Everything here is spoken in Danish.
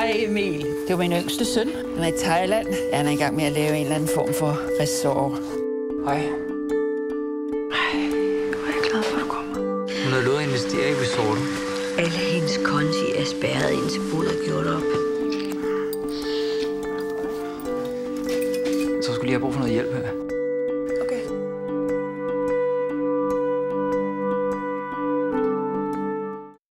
Hej Emil. Det var min yngste søn. Han er i Thailand. Han er i gang med at lave en eller anden form for resort. Hej. Hvor er jeg glad for, at du kommer. Hun har lovet at investere i resorten. Alle hendes konti er spærret indtil boet er gjort op. Så skulle lige have brug for noget hjælp her.